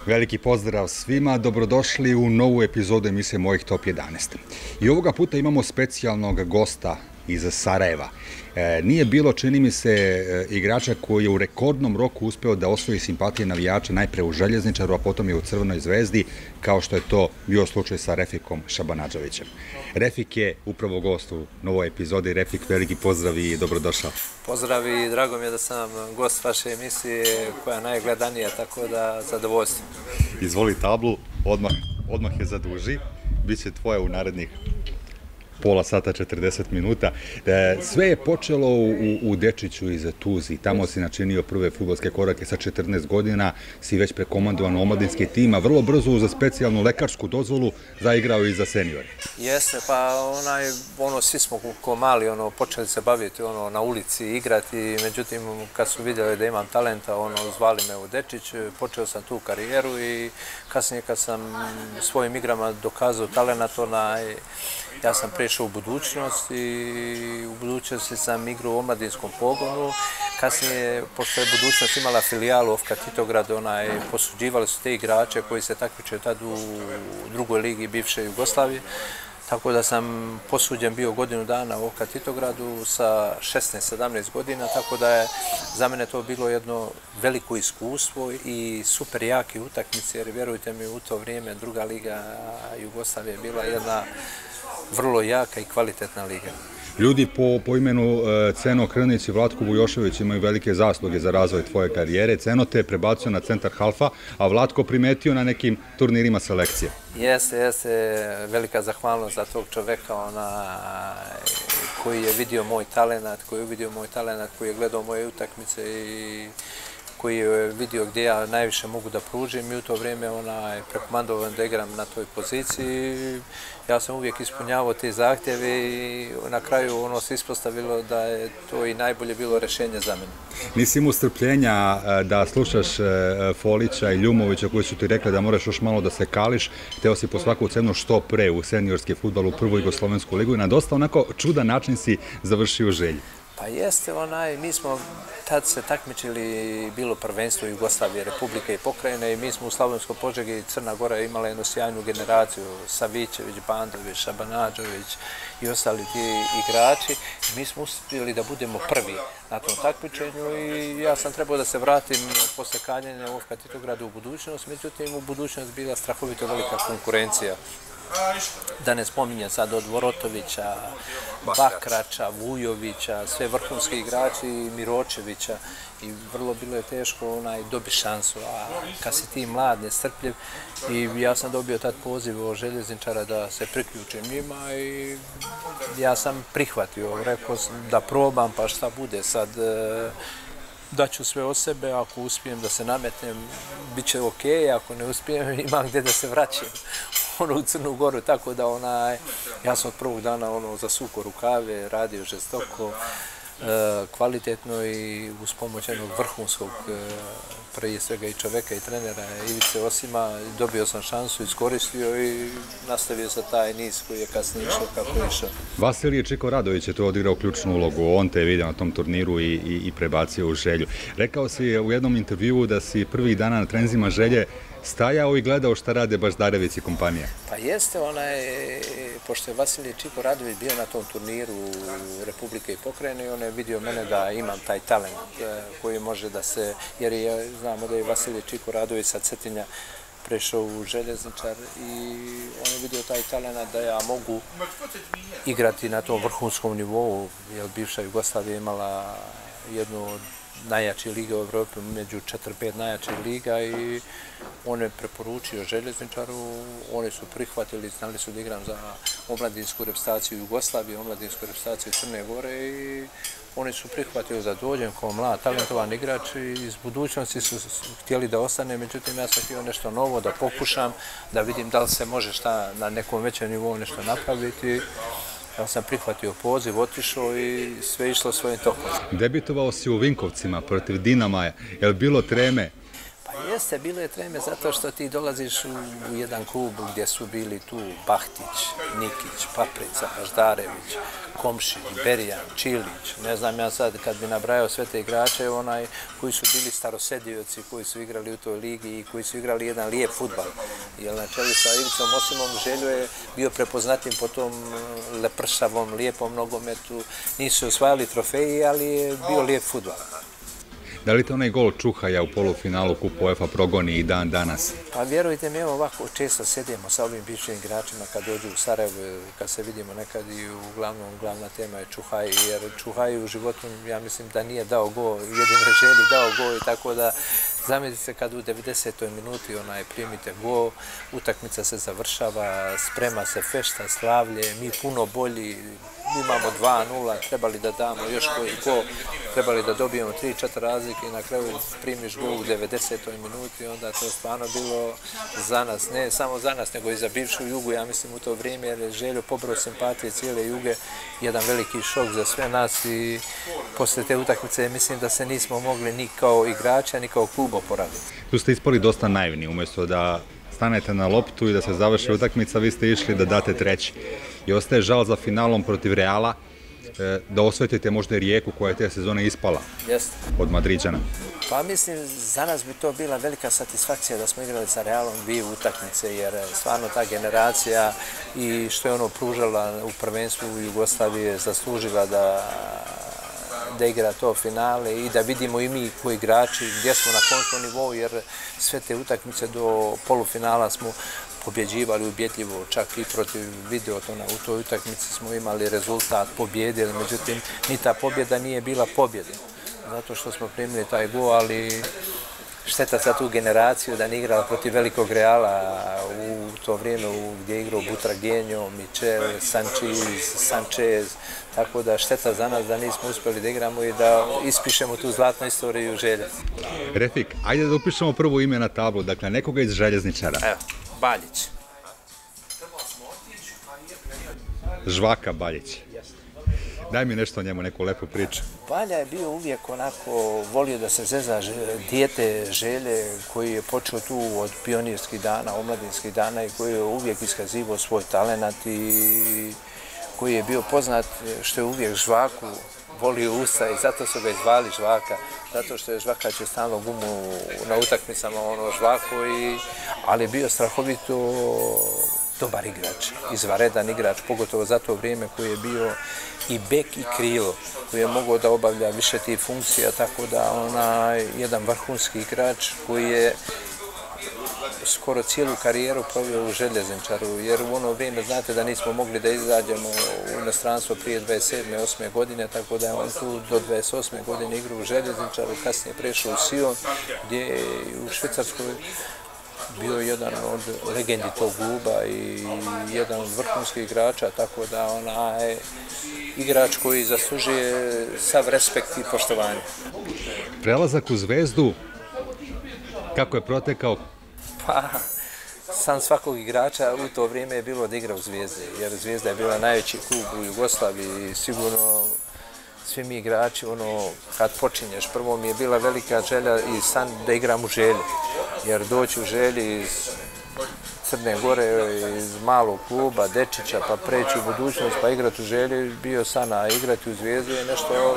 Veliki pozdrav svima, dobrodošli u novu epizodu emisije Mojih Top 11. I ovoga puta imamo specijalnog gosta iz Sarajeva. Nije bilo, čini mi se, igrača koji je u rekordnom roku uspeo da osvoji simpatije navijača najpre u Željezničaru, a potom je u Crvenoj zvezdi, kao što je to bio slučaj sa Refikom Šabanadžovićem. Refik je upravo gost u novoj epizodi. Refik, veliki pozdrav i dobrodošao. Pozdrav i drago mi je da sam gost vaše emisije koja je najgledanija, tako da zadovoljstvo. Izvoli tablu, odmah je zaduži, bit će tvoja u narednih pola sata, 40 minuta. Sve je počelo u Dečiću iz Tuzi. Tamo si načinio prve fudbalske korake sa 14 godina, si već prekomandovan u omladinski tim, a vrlo brzo za specijalnu lekarsku dozvolu zaigrao i za seniore. Jeste, pa svi smo ko mali počeli se baviti na ulici, igrati, međutim kad su vidjeli da imam talenta, zvali me u Dečić, počeo sam tu karijeru i kasnije kad sam svojim igrama dokazao talent, ja sam prešao u budućnost i u budućnosti sam igrao u omladinskom pogonu. Kasnije, pošto je budućnost imala filijalu OFK Titograd, posuđivali su te igrače koji se takmiče tad u drugoj ligi bivše Jugoslavije. Tako da sam posuđen bio godinu dana u OFK Titogradu sa 16-17 godina, tako da je za mene to bilo jedno veliko iskustvo i super jake utakmice, jer vjerujte mi, u to vrijeme druga liga Jugoslavije je bila jedna vrlo jaka i kvalitetna liga. Ljudi po imenu Ceno Krnić i Vlatko Vujošević imaju velike zasluge za razvoj tvoje karijere. Ceno te je prebacio na centar halfa, a Vlatko primetio na nekim turnirima selekcije. Jeste, velika zahvalnost za tog čoveka koji je vidio moj talent, koji je gledao moje utakmice i koji je vidio gdje ja najviše mogu da pružim i u to vrijeme prekomandovan da igram na toj poziciji. Ja sam uvijek ispunjavao te zahtjeve i na kraju se ispostavilo da je to i najbolje bilo rješenje za mene. Nisi imao strpljenja da slušaš Folića i Ljumovića koji su ti rekli da moraš još malo da se kališ, hteo si po svaku cenu što pre u seniorski fudbal u prvu Jugoslovensku ligu i na dosta onako čudan način si završio želju. Pa jeste, mi smo tad se takmičili, bilo prvenstvo Jugoslavije, Republike i pokrajine i mi smo u Slavonskoj Požegi i Crna Gora imala jednu sjajnu generaciju, Savićević, Bandović, Šabanadžović i ostali ti igrači. Mi smo uspjeli da budemo prvi na tom takmičenju i ja sam trebao da se vratim posle kaljenja u OFK Titogradu u budućnost, međutim u budućnost bila strahovito velika konkurencija. Da ne spominjem sad od Vorotovića, Bakrača, Vujovića, sve vrhunski igrači, Miročevića i vrlo bilo je teško dobiti šansu, a kad si ti mlad, nestrpljiv i ja sam dobio tad poziv od Željezničara da se priključim njima i ja sam prihvatio, rekao da probam pa šta bude sad, daću sve od sebe, ako uspijem da se nametnem, bit će ok, ako ne uspijem imam gdje da se vraćam u Crnu Goru, tako da ja sam od prvog dana zasukao rukave, radio žestoko, kvalitetno i uz pomoć jednog vrhunskog, prije svega i čoveka i trenera Ivice Osima, dobio sam šansu, iskoristio i nastavio sa taj niz koji je kasnije išao kako je išao. Vasilije Čiko Radović je tu odigrao ključnu ulogu, on te je vidio na tom turniru i prebacio u Želju. Rekao si u jednom intervjuu da si prvih dana na trenzima Želje stajao i gledao šta rade Baždarević i kompanija. Pa jeste, pošto je Vasilije Čiko Radović bio na tom turniru Republike i pokrajine i on je vidio mene da imam taj talent koji može da se, jer znamo da je Vasilije Čiko Radović sa Cetinja prešao u Željezničar i on je vidio taj talent da ja mogu igrati na tom vrhunskom nivou, jer bivša Jugoslavija imala jednu od najjačih liga u Evropi, među 4-5 najjačih liga i on je preporučio Željezničaru, oni su prihvatili, znali su da igram za omladinsku reprezentaciju Jugoslavije, omladinsku reprezentaciju Crne Gore i oni su prihvatili da dođem kao mlad, talentovan igrač i iz budućnosti su htjeli da ostane, međutim ja sam htio nešto novo, da pokušam, da vidim da li se može šta na nekom većem nivou nešto napraviti. Ja sam prihvatio poziv, otišao i sve išlo svojim tokom. Debitovao si u Vinkovcima protiv Dinama, je li bilo treme? Pa Jeste, bilo je treme zato što ti dolaziš u jedan klub gdje su bili tu Bahtić, Nikić, Paprica, Baždarević, Komšić, Berijan, Čilić. Ne znam ja sad kad bi nabrajao sve te igrače koji su bili starosedioci, koji su igrali u toj ligi i koji su igrali jedan lijep fudbal. Jer na čelu sa Ivicom Osimom Željo je bio prepoznatim po tom lepršavom, lijepom nogometu. Nisu osvajali trofeji, ali je bio lijep fudbal. Da li te onaj gol Čuhaja u polufinalu Kupa UEFA progoni i dan danas? Pa vjerujte mi, evo ovako često sedimo sa ovim bivšim igračima kad dođu u Sarajevo, kad se vidimo nekad i uglavnom glavna tema je Čuhaj, jer Čuhaj u životu, ja mislim da nije dao gol, jedino Želji dao gol i tako da zamislite se kad u 90. minuti primite gol, utakmica se završava, sprema se fešta, slavlje, mi puno bolji, imamo 2-0, trebali da damo još koji gol, trebali da dobijemo 3-4 razlike i na kraju primiš gol u 90. minuti i onda to je stvarno bilo za nas, ne samo za nas, nego i za bivšu Jugu, ja mislim u to vrijeme, jer je Željo pobrao simpatije cijele Juge, jedan veliki šok za sve nas i posle te utakmice mislim da se nismo mogli ni kao igrača, ni kao klub oporaviti. Tu ste ispali dosta naivni, umjesto da stanete na loptu i da se završi utakmica, vi ste išli da date treći. I ostaje žal za finalom protiv Reala, da osvetite možda i Rijeku koja je te sezone ispala od Madriđana. Pa mislim, za nas bi to bila velika satisfakcija da smo igrali sa Realom 2 utakmice, jer stvarno ta generacija i što je ono pružala u prvenstvu u Jugoslaviji je zaslužila da igra to finale i da vidimo i mi koji igrači gdje smo na konstantnom nivou, jer sve te utakmice do polufinala smo pobjeđivali ubjedljivo, čak i protiv Videotona. U toj utakmici smo imali rezultat, pobjedili, međutim, ni ta pobjeda nije bila pobjeda, zato što smo primili taj gol, ali šteta za tu generaciju da ne igrala protiv velikog Reala u to vrijeme gdje je igrao Butragueño, Michel, Sanchez, tako da šteta za nas da nismo uspjeli da igramo i da ispišemo tu zlatnu istoriju Želje. Refik, ajde da upišemo prvo ime na tablu, dakle nekoga iz Željezničara. Evo, Baljić. Žvaka Baljić. Daj mi nešto o njemu, neku lepu priču. Balja je bio uvijek onako, volio da se zeza dijete Želje, koji je počeo tu od pionirskih dana, omladinskih dana i koji je uvijek iskazivao svoj talenat i koji je bio poznat što je uvijek Žvaku volio usta i zato su ga izvali Žvaka, zato što je Žvakač stalno gumu na utakmicama Žvaku, ali je bio strahovito dobar igrač, izvanredan igrač, pogotovo za to vrijeme koji je bio i bek i krilo, koji je mogao da obavlja više tih funkcija, tako da jedan vrhunski igrač koji je skoro cijelu karijeru provio u Željezničaru, jer u ono vrijeme znate da nismo mogli da izađemo u inostranstvo prije 27. 8. godine, tako da je on tu do 28. godine igrao u Željezničaru, kasnije prešao u Sion, gdje je u Švicarskoj bio jedan od legendi tog kluba i jedan od vrhunskih igrača, tako da je igrač koji zaslužuje sav respekt i poštovanje. Prelazak u Zvezdu, kako je protekao? Pa, san svakog igrača u to vrijeme je bilo da igra u Zvijezde, jer Zvijezda je bila najveći klub u Jugoslaviji i sigurno svi mi igrači, kad počinješ, prvo mi je bila velika želja i san da igram u Želji, jer doći u Želji iz Crne Gore, iz malog kluba, Dečića, pa preći u budućnost, pa igrati u Želji, bio san, a igrati u Zvijezdi je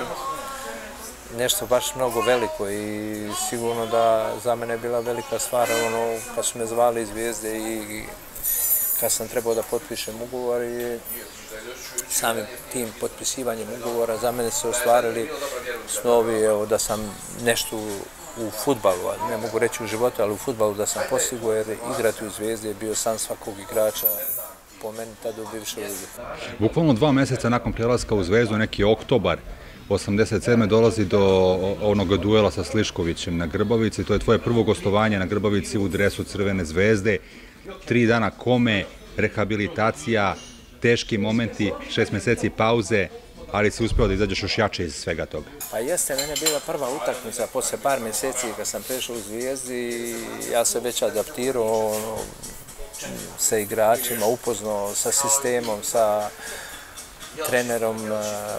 nešto baš mnogo veliko i sigurno da za mene je bila velika stvar kad su me zvali iz Zvijezde i kad sam trebao da potpišem ugovor i samim tim potpisivanjem ugovora za mene se ostvarili snovi da sam nešto u fudbalu, ne mogu reći u životu, ali u fudbalu da sam postigao, jer igrati u Zvijezdi je bio san svakog igrača, po meni tada u bivšoj ligi. Bukvalno 2 mjeseca nakon prelaska u Zvezdu, neki oktobar 87. dolazi do onog duela sa Sliškovićem na Grbavici. To je tvoje prvo gostovanje na Grbavici u dresu Crvene Zvezde. 3 dana kome, rehabilitacija, teški momenti, 6 mjeseci pauze, ali si uspio da izađeš još jače iz svega toga. Pa jeste, mene je bila prva utakmica posle par mjeseci kad sam prešao u Zvijezdi. Ja se već adaptirao sa igračima, upoznao sa sistemom, sa trenerom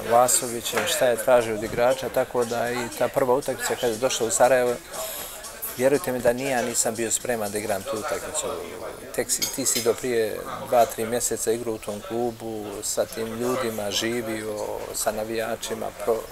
Vasovićem, šta je tražio od igrača, tako da i ta prva utakmica kada je došla u Sarajevo, Vjerujte mi da ja nisam bio spreman da igram tu utakmicu. Ti si do prije 2-3 mjeseca igrao u tom klubu, sa tim ljudima, živio, sa navijačima,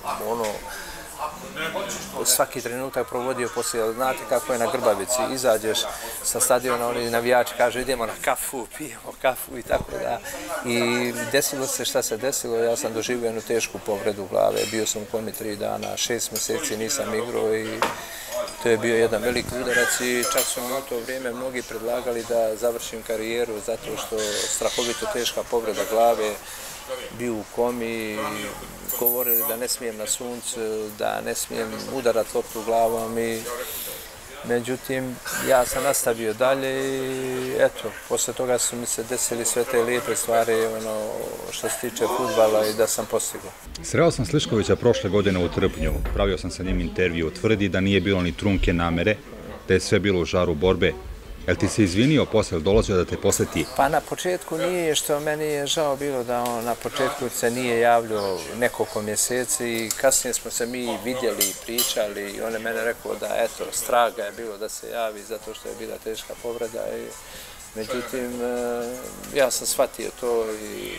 svaki trenutak provodio poslije. Znate kako je na Grbavici, izađeš sa stadiona, oni navijači kažu idemo na kafu, pijemo kafu i tako da. I desilo se šta se desilo, ja sam doživio jednu tešku povredu glave, bio sam u komi 3 dana, 6 mjeseci nisam igrao i to je bio jedan veliki udarac i čak su mi u to vrijeme mnogi predlagali da završim karijeru zato što strahovito teška povreda glave, bio u komi, govorili da ne smijem na suncu, da ne smijem udarati loptu glavom i međutim ja sam nastavio dalje i eto, poslije toga su mi se desili sve te lijepe stvari što se tiče fudbala i da sam postigao. Sreo sam Sliškovića prošle godine u Trpnju, pravio sam sa njim intervju, tvrdi da nije bilo ni trunke namere, da je sve bilo u žaru borbe. Jel ti se izvinio poslije, dolazio da te posjeti? Pa na početku nije, što meni je žao bilo da on na početku se nije javljao nekoliko mjeseci i kasnije smo se mi vidjeli i pričali i on je mene rekao da eto, strah ga je bilo da se javi zato što je bila teška povreda i međutim ja sam shvatio to i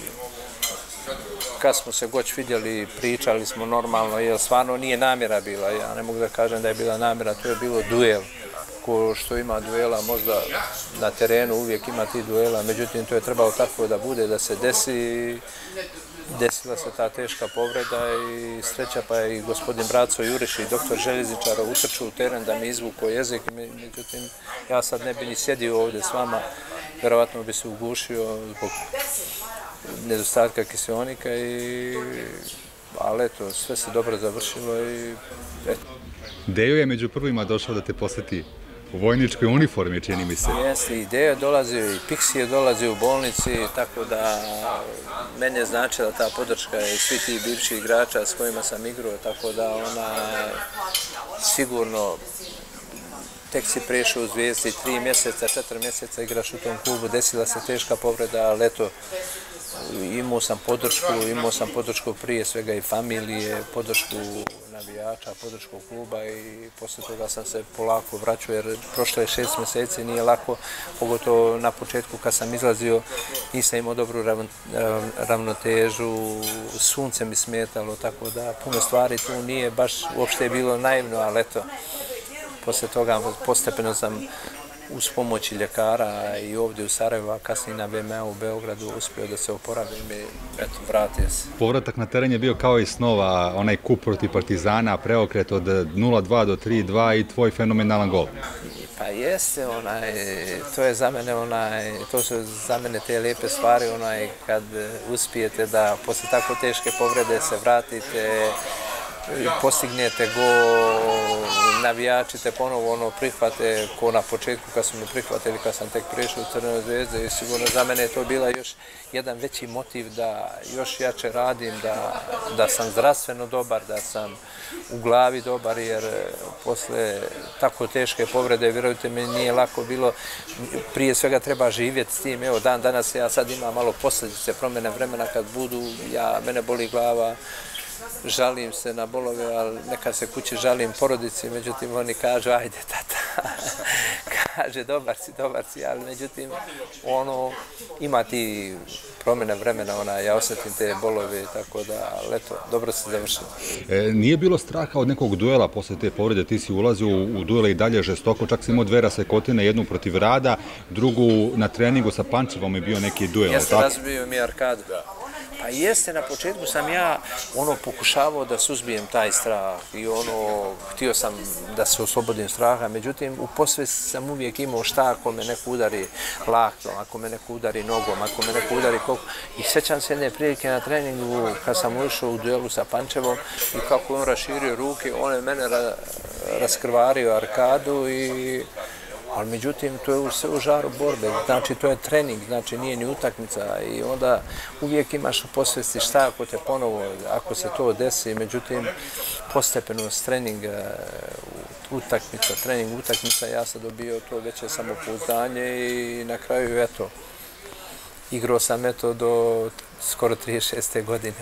kad smo se goć vidjeli, pričali smo normalno, jer stvarno nije namjera bila, ja ne mogu da kažem da je bila namjera, to je bilo duel. Ko što ima duela, možda na terenu uvijek ima ti duela, međutim to je trebalo tako da bude, da se desi, desila se ta teška povreda i sreća pa je i gospodin Braco Juriš i doktor Željezničara utrču u teren da mi izvuko jezik, međutim ja sad ne bi ni sjedio ovdje s vama, vjerovatno bi se ugušio zbog nedostatka kiseonika, ali eto, sve se dobro završilo i eto. Dejo je među prvima došao da te posjeti u vojničkoj uniformi, čini mi se. Jeste, i Dejo je dolazio, i Pixi je dolazio u bolnici, tako da meni je značila ta podrška i svi ti bivši igrača s kojima sam igrao, tako da ona sigurno tek si prešao u Zvijezdi 3 mjeseca, 4 mjeseca igraš u tom klubu, desila se teška povreda, ali eto, imao sam podršku prije svega i familije, podršku navijača, podršku kluba i poslije toga sam se polako vraćao jer prošlo je 6 mjeseci, nije lako, pogotovo na početku kad sam izlazio nisam imao dobru ravnotežu, sunce mi smetalo, tako da puno stvari tu nije baš uopšte bilo naivno, ali eto, poslije toga postepeno sam uz pomoć ljekara i ovdje u Sarajevu, a kasnije na VMA u Beogradu uspio da se oporavim i eto, vratio se. Povratak na teren je bio kao i snova, onaj kup protiv Partizana, preokret od 0-2 do 3-2 i tvoj fenomenalan gol. Pa jeste, to je za mene, to su za mene te lijepe stvari, kad uspijete da posle tako teške povrede se vratite, postignete gol, navijači te ponovo prihvate ko na početku kad su me prihvatili kad sam tek prešao u Crvenu Zvezdu i sigurno za mene je to bila još jedan veći motiv da još jače radim, da sam zdravstveno dobar, da sam u glavi dobar jer posle tako teške povrede, vjerujte mi, nije lako bilo, prije svega treba živjeti s tim, evo dan danas ja sad imam malo posljedice promjene vremena kad budu, mene boli glava, žalim se na bolove, ali nekad se kući žalim porodici, međutim oni kažu ajde tata, kaže dobar si, ali međutim ima ti promjene vremena, ja osjetim te bolove, tako da, ali eto, dobro se završilo. Nije bilo straha od nekog duela posle te povrede, ti si ulazio u duele i dalje žestoko, čak si imao 2 rasekotine, jednu protiv Rada, drugu na treningu sa Pančevom je bio neki duel. Jeste, razbio mi arkadu. Pa jeste, na početku sam ja pokušavao da suzbijem taj strah i htio sam da se oslobodim straha, međutim u posvesti sam uvijek imao šta ako me neko udari laktom, ako me neko udari nogom, ako me neko udari koliko. I sjećam se jedne prilike na treningu kad sam ušao u duelu sa Pančevom i kako on raširio ruke, on je mene raskrvario arkadu ali međutim to je sve u žaru borbe, znači to je trening, znači nije ni utakmica i onda uvijek imaš u posvesti šta ako te ponovo, ako se to desi, međutim postepenost trening, utakmica, ja sam dobio to veće samopouzdanje i na kraju eto, igrao sam do skoro 36. godine.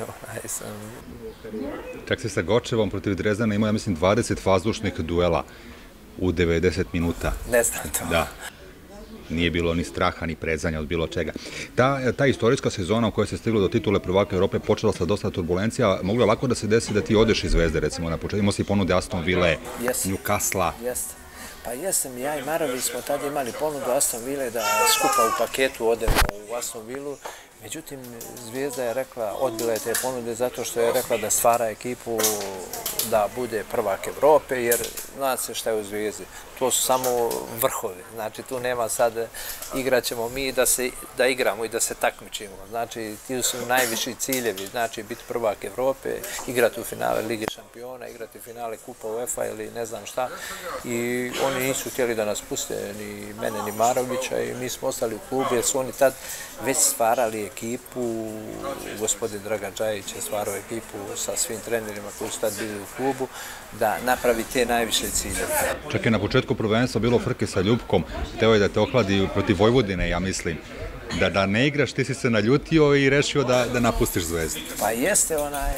Čak se sa Gočevom protiv Drezdana imao, ja mislim, 20 vazdušnih duela. u 90 minuta. Ne znam to. Da. Nije bilo ni straha, ni prezanja od bilo čega. Ta istorijska sezona u kojoj se stiglo do titule prvaka Evrope počela sa dosta turbulencija. Moglo je lako da se desi da ti odeš iz Zvezde, recimo, na početku. Imao si ponude Aston Ville, Newcastle. Jeste. Pa jesam, ja i Marović smo tada imali ponudu Aston Ville da skupa u paketu odemo u Aston Villu. Međutim, Zvijezda je rekla, odbila je te ponude zato što je rekla da stvara ekipu da bude prvak Evrope, jer zna se šta je u Zvijezdi. To su samo vrhovi, znači tu nema sad, igraćemo mi da igramo i da se takmičimo. Znači, ti su najviši ciljevi, znači biti prvak Evrope, igrati u finale Lige šampiona, igrati u finale Kupa UEFA ili ne znam šta. I oni nisu htjeli da nas puste, ni mene, ni Marovića, i mi smo ostali u klubu jer su oni tad već stvarali ekipu, gospodin Dragan Džajić je stvarao ekipu sa svim trenerima koji su tad bili u klubu, da napravi te najviše ciljeve. Čak je na početku prvenstva bilo frke sa Ljupkom, hteo je da te ohladi protiv Vojvodine, ja mislim. Da ne igraš, ti si se naljutio i rešio da napustiš Zvezdu. Pa jeste,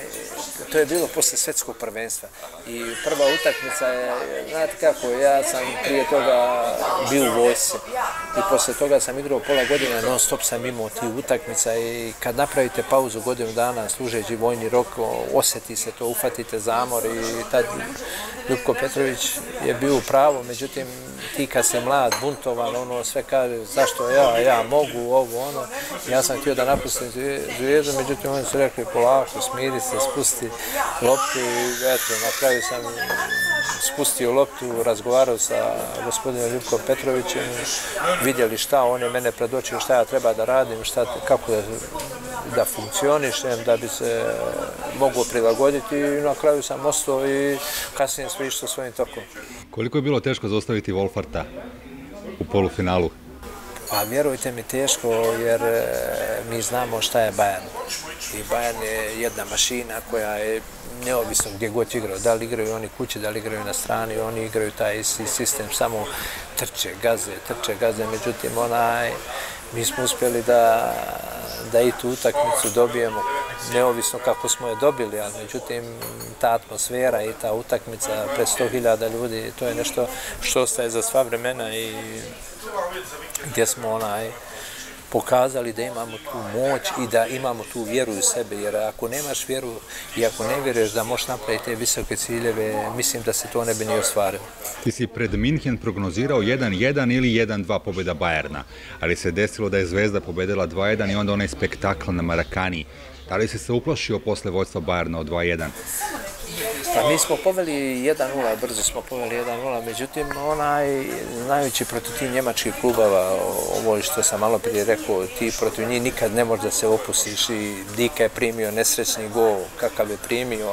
to je bilo posle svetskog prvenstva i prva utakmica je, znate kako, ja sam prije toga bio u vojsci i posle toga sam igrao pola godine, non stop sam imao tih utakmica i kad napravite pauzu godinu dana služeći vojni rok, osjeti se to, ufatite zamor i tad Ljupko Petrović je bio u pravu, međutim ti kad si mlad, buntovan, sve kaže zašto ja mogu ovo, ja sam htio da napustim Zvijezdu, međutim oni su rekli polako, smiri se, spusti loptu i eto, na kraju sam spustio loptu, razgovarao sa gospodinom Ljupkom Petrovićem, vidjeli šta, on je mene predočio šta ja treba da radim, kako da funkcionišem, da bi se mogao prilagoditi i na kraju sam ostao i kasnije sve išlo svojim tokom. Koliko je bilo teško zaustaviti Wolfarta u polufinalu? Pa vjerujte mi teško jer mi znamo šta je Bayern. I Bayern je jedna mašina koja je neovisno gdje god igraju. Da li igraju oni kući, da li igraju na strani, oni igraju taj sistem, samo trče, gaze. Međutim, mi smo uspjeli da i tu utakmicu dobijemo, neovisno kako smo je dobili, ali međutim ta atmosfera i ta utakmica pred 100.000 ljudi, to je nešto što ostaje za sva vremena i gdje smo pokazali da imamo tu moć i da imamo tu vjeru u sebe, jer ako nemaš vjeru i ako ne vjeruješ da možeš napraviti te visoke ciljeve, mislim da se to ne bi ni ostvarilo. Ti si pred Minhen prognozirao 1-1 ili 1-2 pobjeda Bayerna, ali se desilo da je Zvezda pobedila 2-1 i onda onaj spektakl na Marakani. Da li si se uplašio posle vođstva Bayerna od 2-1? Pa mi smo poveli 1-0, brzo smo poveli 1-0, međutim, znajući protiv tih njemačkih klubova, ovo što sam malo prije rekao, ti protiv njih nikad ne možeš da se opustiš i Dika je primio nesrećni gol, kakav je primio,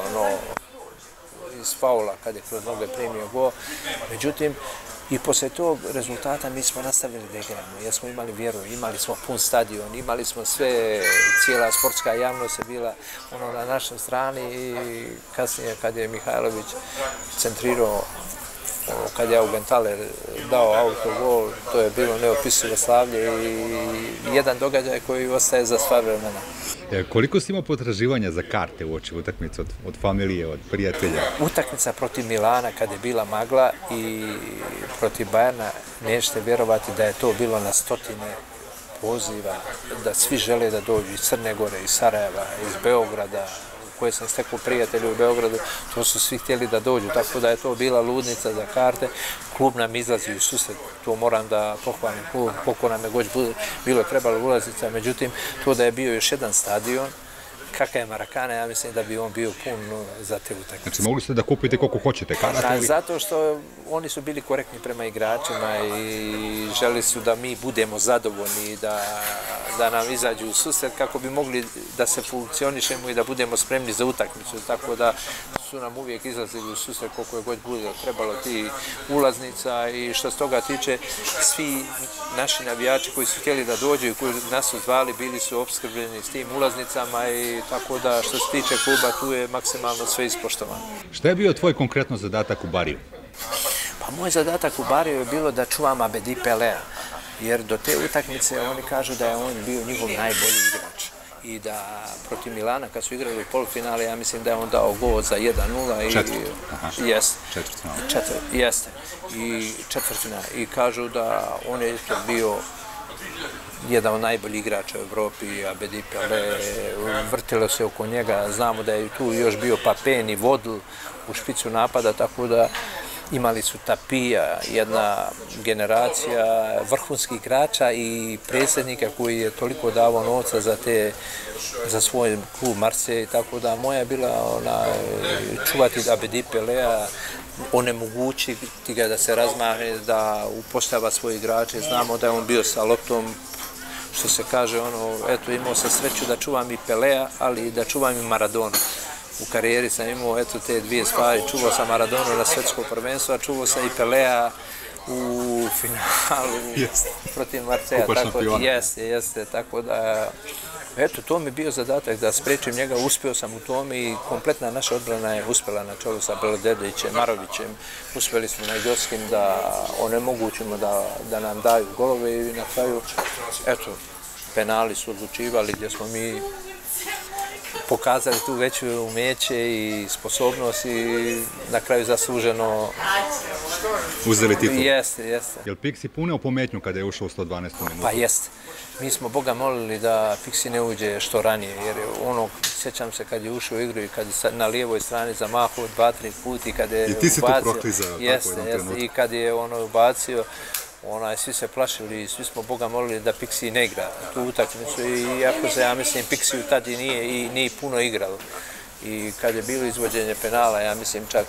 iz faula, kad je kroz noge primio gol, međutim, i posle tog rezultata mi smo nastavili da igramo, jer smo imali vjeru, imali smo pun stadion, imali smo sve, cijela sportska javnost je bila na našoj strani i kasnije kad je Mihajlović centrirao, kad je Augenthaler dao autogol, to je bilo neopisivo slavlje i jedan događaj koji ostaje za sva vremena. Koliko si imao potraživanja za karte uoči utakmice od familije, od prijatelja? Utakmica protiv Milana kad je bila magla i protiv Bayerna, nećete vjerovati da je to bilo na stotine poziva, da svi žele da dođu iz Crne Gore, iz Sarajeva, iz Beograda, koje sam stekao prijatelju u Beogradu, to su svi htjeli da dođu, tako da je to bila ludnica za karte. Klub nam izlazi u susret, to moram da pohvalim klub, koliko nam je god bilo trebalo ulaznica, međutim, to da je bio još jedan stadion, kakav je Marakana, ja mislim da bi on bio pun za te utakmice. Znači, mogli ste da kupite koliko hoćete karata ili? Zato što oni su bili korektni prema igračima i želi su da mi budemo zadovoljni i da nam izađu u susret kako bi mogli da se funkcionišemo i da budemo spremni za utakmicu. Tako da su nam uvijek izlazili u susret koliko je god bude trebalo ti ulaznica i što se toga tiče, svi naši navijači koji su htjeli da dođu i koji nas su zvali, bili su opskrbljeni s tim ulaznicama i tako da što se tiče kluba tu je maksimalno sve ispoštovano. Šta je bio tvoj konkretno zadatak u Bariju? Pa moj zadatak u Bariju je bilo da čuvam Abedi Pelea, jer do te utakmice oni kažu da je on bio njihov najbolji igrač. i da protiv Milana kad su igrali u polufinale, ja mislim da je on dao gol za 1-0 i jeste i četvrtfinale i kažu da on je isto bio jedan od najboljih igrača u Evropi, Abedi Pele, vrtilo se oko njega, znamo da je tu još bio Papen i Vodl u špicu napada, tako da imali su Tapija, jedna generacija vrhunskih igrača i predsjednika koji je toliko davao novca za svoj klub Marseille, tako da moja je bila čuvati Abedi Pelea, onemogućiti ga da se razmahne, da upostava svoje igrače. Znamo da je on bio sa loptom, što se kaže, eto, imao sam sreću da čuvam i Pelea, ali i da čuvam i Maradonu. U karijeri sam imao te dvije stvari, čuvao sam Maradonu na svjetsko prvenstvo, a čuvao sam i Pelea u finalu protiv Marseilla. Jeste, tako da, eto, to mi je bio zadatak da sprečim njega, uspio sam u tome i kompletna naša odbrana je uspjela na čelu sa Belodedovićem, Marovićem, uspjeli smo Najdorskim da onemogućimo da nam daju golove i na kraju, eto, penali su odlučivali gdje smo mi pokazali tu veću umeće i sposobnost i na kraju zasluženo uzeli titul. Jeste. Je li Pixi puneo pometnju kada je ušao u 112. minutu? Pa jeste. Mi smo Boga molili da Pixi ne uđe što ranije, jer sjećam se kad je ušao u igru i kad je na lijevoj strani zamahao 2-3 puta i kad je ubacio. I ti si to proklizao tako jednom trenutku. I kad je ubacio, svi se plašili i svi smo Boga molili da Pixi ne igra tu utakmicu, iako se, ja mislim, Pixi tad i nije puno igralo. I kad je bilo izvođenje penala, ja mislim čak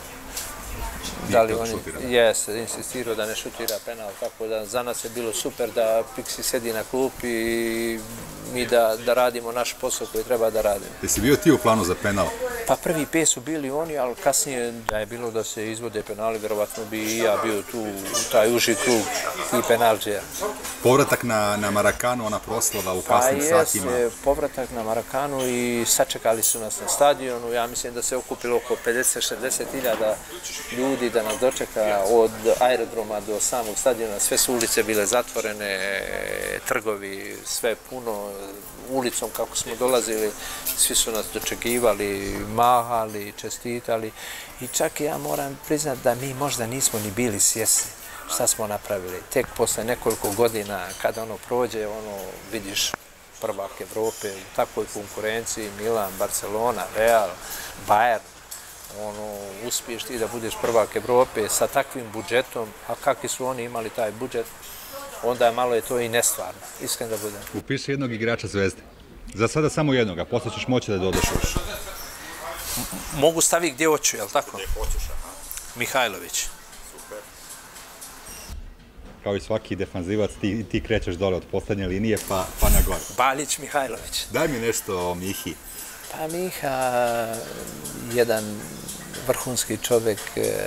da li on je insistirao da ne šutira penal, tako da za nas je bilo super da Pixi sedi na klupi i mi da radimo naš posao koji treba da radimo. Jesi bio ti u planu za penal? Pa prvi 5 su bili oni, ali kasnije da je bilo da se izvode penali, vjerovatno bi i ja bio tu u taj uži krug i penalđija. Povratak na Marakanu, ona proslava u kasnim satima? Pa jes, povratak na Marakanu i sačekali su nas na stadionu. Ja mislim da se okupilo oko 50-60 hiljada ljudi da nas dočeka od aerodroma do samog stadiona. Sve su ulice bile zatvorene, trgovi, sve puno. Ulicom kako smo dolazili, svi su nas dočekivali, mahali, čestitali i čak ja moram priznati da mi možda nismo ni bili svjesni šta smo napravili. Tek posle nekoliko godina kada prođe, vidiš prvak Evrope u takvoj konkurenciji, Milan, Barcelona, Real, Bayern, uspiješ ti da budeš prvak Evrope sa takvim budžetom, a kakvi su oni imali taj budžet, onda malo je to i nestvarno, iskren da budem. Upiši jednog igrača Zvezde. Za sada samo jednog, a posle ćeš moći da dodaš još. Mogu staviti gdje hoću, je li tako? Gdje hoćeš, Mihajlović. Super. Kao i svaki defanzivac, ti krećeš dole od poslednje linije pa na gore. Baljić, Mihajlović. Daj mi nešto o Mihi. Pa Miha, jedan vrhunski čovjek,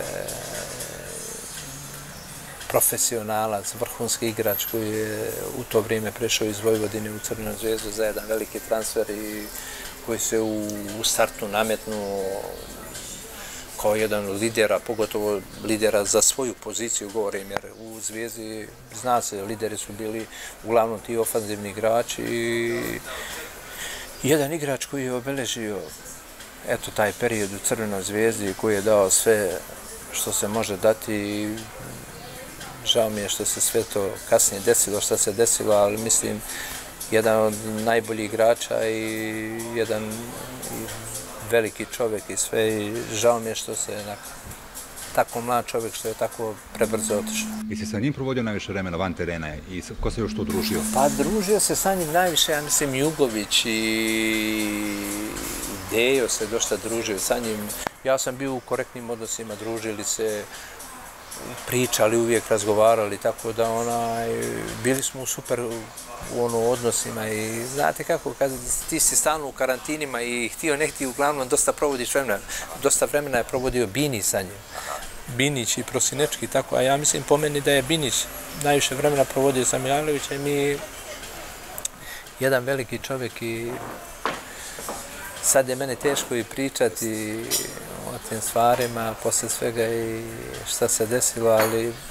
profesionalac, vrhunski igrač koji je u to vrijeme prešao iz Vojvodine u Crvenu Zvezdu za jedan veliki transfer i koji se u startu nametnuo kao jedan od lidera, pogotovo lidera za svoju poziciju, govorim, jer u Zvijezdi, zna se, lideri su bili uglavnom ti ofanzivni igrači i jedan igrač koji je obeležio taj period u Crvenoj Zvijezdi, koji je dao sve što se može dati i žao mi je što se sve to kasnije desilo, što se desilo, ali mislim jedan od najboljih igrača i jedan veliki čovjek i sve i žao mi je što se tako mlad čovjek što je tako prebrzo otišao. I si sa njim provodio najviše vremena van terena i ko se još tu družio? Pa družio se sa njim najviše, ja mislim, Jugović i Dejo se dosta družio sa njim. Ja sam bio u korektnim odnosima, družili se, pričali, uvijek razgovarali, tako da bili smo u super odnosima i znate kako, kad ti si stalno u karantinima i htio ne htio, uglavnom dosta provodiš vremena. Dosta vremena je provodio Bini sa njim. Binić i Prosinečki, tako, a ja mislim po meni da je Binić najviše vremena provodio sa Mihajlovićem i jedan veliki čovjek i sad je mene teško i pričati o tim stvarima, posle svega i šta se desilo, ali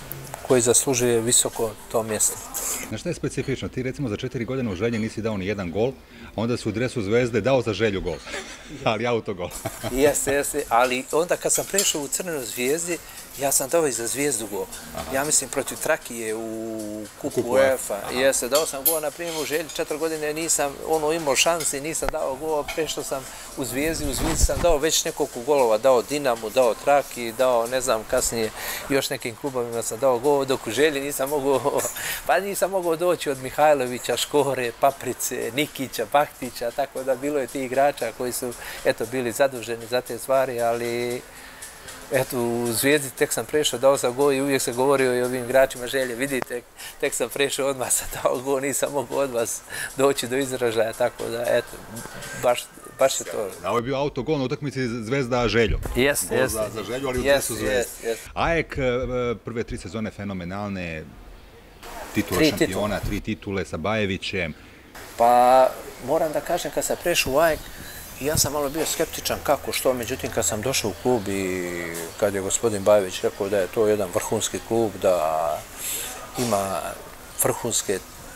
koji zaslužuje visoko to mjesto. Znaš šta je specifično? Ti recimo za 4 godine u Želji nisi dao ni jedan gol, a onda si u dresu Zvezde dao za Želju gol, ali autogol. Jeste, ali onda kad sam prešao u Crvenoj Zvijezdi, ja sam dao i za Zvijezdu gol. Ja mislim protiv Trakije u kupu UEFA. Jeste, dao sam gol, na primjer u Želji 4 godine nisam imao šansi, nisam dao gol, prešao sam u Zvijezdi sam dao već nekoliko golova, dao Dinamu, dao Traki, dao ne znam kasnije još nekim klubovima sam dao gol, dok u Želji nisam mogao doći od Mihajlovića, Škore, Paprice, Nikića, Baktića, tako da bilo je tih igrača koji su bili zaduženi za te stvari, ali eto, u Zvijezdi tek sam prešao, dao sam gol i uvijek se govorio i ovim igračima Želje, vidite, tek sam prešao, odmah sam dao gol, nisam mogao od vas doći do izražaja, tako da, eto, baš je to. Ovo je bio autogol na utakmici Zvezda Željo. Jeste. Za Želju, ali u dresu Zvezde. AEK prve 3 sezone fenomenalne, titula šampiona, 3 titule sa Bajevićem. Pa, moram da kažem, kad sam prešao u AEK, ja sam malo bio skeptičan kako, što, međutim kad sam došao u klub i kad je gospodin Bajević rekao da je to jedan vrhunski klub, da ima vrhunske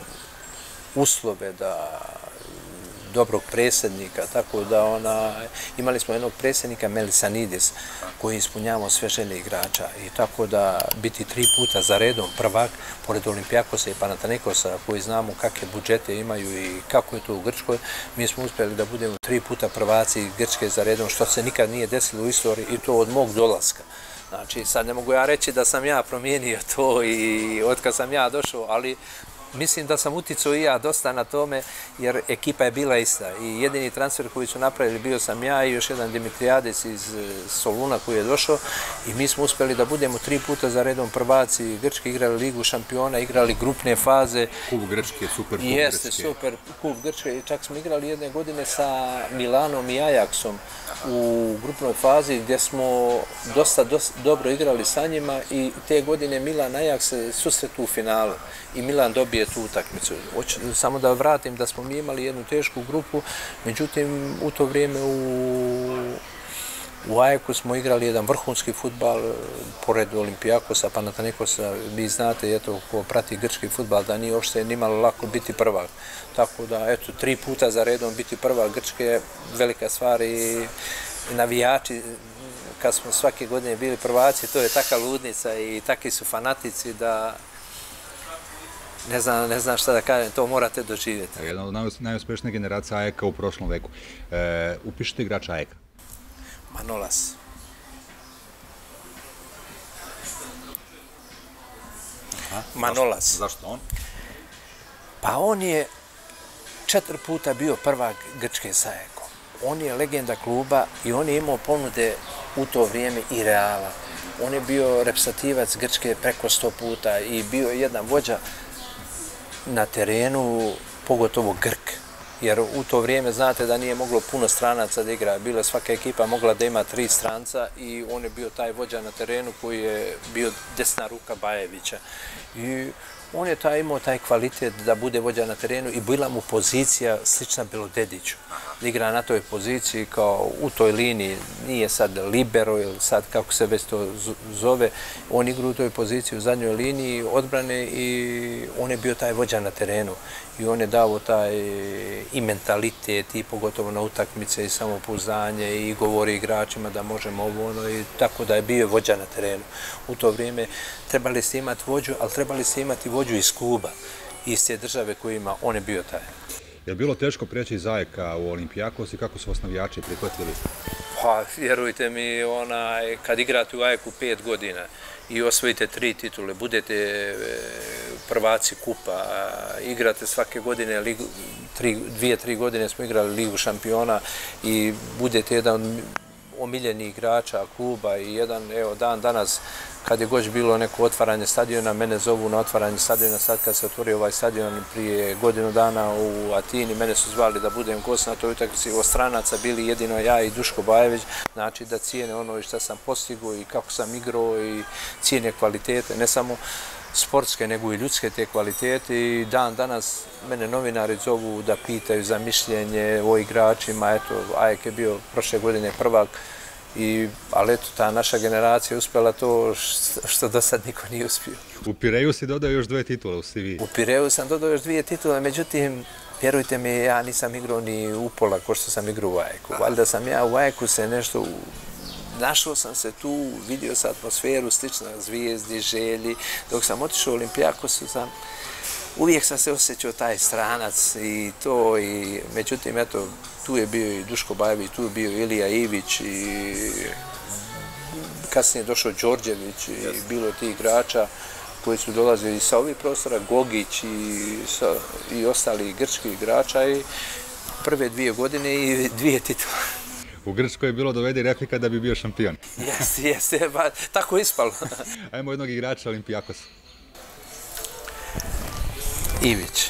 uslove, da dobrog predsjednika, tako da imali smo jednog predsjednika Melisanidis koji ispunjavao sve želje igrača i tako da biti 3 puta za redom prvak, pored Olimpijakosa i Panathinaikosa koji znamo kakve budžete imaju i kako je to u Grčkoj, mi smo uspjeli da budemo 3 puta prvaci Grčke za redom, što se nikad nije desilo u istoriji i to od mog dolaska. Znači, sad ne mogu ja reći da sam ja promijenio to i od kad sam ja došao, ali mislim da sam uticao i ja dosta na tome, jer ekipa je bila ista i jedini transfer koji su napravili bio sam ja i još jedan Dimitrijadis iz Soluna koji je došao i mi smo uspjeli da budemo 3 puta za redom prvaci Grčke, igrali Ligu šampiona, igrali grupne faze. Kup Grčke, super kup Grčke. Jeste, super kup Grčke. Čak smo igrali jedne godine sa Milanom i Ajaxom u grupnoj fazi gdje smo dosta dobro igrali sa njima i te godine Milan Ajax se susretu u finalu i Milan dobije tu utakmicu. Samo da vratim da smo mi imali jednu tešku grupu, međutim u to vrijeme u AEK-u smo igrali jedan vrhunski fudbal, pored Olimpijakosa, Panathinaikosa, vi znate, eto, ko prati grčki fudbal, da nije uopšte nimalo lako biti prvak. Tako da, eto, 3 puta za redom biti prvak Grčke je velika stvar i navijači, kad smo svake godine bili prvaci, to je taka ludnica i takvi su fanatici da ne znam šta da kažem, to morate doživjeti. Jedna od najuspješnijih generacija AEK-a u prošlom veku. Upišite igrača AEK-a. Manolas. Manolas. Zašto on? Pa on je 4 puta bio prvak Grčke sa AEK-om. On je legenda kluba i on je imao ponude u to vrijeme i Reala. On je bio reprezentativac Grčke preko 100 puta i bio je jedan vođa na terenu, pogotovo Grk. Jer u to vrijeme znate da nije moglo puno stranaca da igra. Bila svaka ekipa mogla da ima 3 stranca i on je bio taj vođa na terenu koji je bio desna ruka Bajevića. I on je imao taj kvalitet da bude vođa na terenu i bila mu pozicija slična Belodediću. Da igra na toj poziciji kao u toj liniji, nije sad libero ili sad kako se već to zove, on igra u toj poziciji u zadnjoj liniji odbrane i on je bio taj vođa na terenu. I on je dao taj i mentalitet i pogotovo na utakmice i samopouzdanje i govori igračima da možemo ovo i tako da je bio vođa na terenu. U to vrijeme trebali ste imati vođu, ali trebali ste imati vođu iz kluba, iz te države koju ima, on je bio taj. Je li bilo teško prijeći iz AEK-a u Olimpijakos i kako su vas navijači prihvatili? Pa, vjerujte mi, kad igrate u AEK-u 5 godina i osvojite 3 titule, budete prvaci kupa, igrate svake godine, 2-3 godine smo igrali Ligu šampiona i budete jedan omiljeni igrača kluba i jedan, evo, dan danas, kad je goć bilo neko otvaranje stadiona, mene zovu na otvaranje stadiona, sad kad se otvorio ovaj stadion prije godinu dana u Atini, mene su zvali da budem gost na toj utakmici, od stranaca bili jedino ja i Duško Bajević, znači da cijene ono što sam postigao i kako sam igrao i cijene kvalitete, ne samo sportske, nego i ljudske te kvalitete i dan danas mene novinari zovu da pitaju za mišljenje o igračima, eto, AEK je bio prošle godine prvak Ali eto, ta naša generacija uspjela to što do sad niko nije uspio. U Pireju si dodao još 2 titule u CV. U Pireju sam dodao još 2 titule, međutim, vjerujte mi, ja nisam igrao ni upola ko što sam igrao u Ajaku. Valjda sam ja u Ajaku se nešto... Našao sam se tu, vidio sam atmosferu slična Zvijezdi, Želji. Dok sam otišao u Olimpijakosu, uvijek sam se osjećao taj stranac i to. Međutim, eto, tu je bio i Duško Bajević, tu je bio Ilija Ivić i kasnije je došao Đorđević i bilo ti igrača koji su dolazili sa ovih prostora, Gogić i ostali grčki igrača i prve 2 godine i 2 titule. U Grčkoj je bilo dovedi Refika da bi bio šampion. Jeste, tako je ispalo. Ajmo jednog igrača Olimpijakosa. Ivić.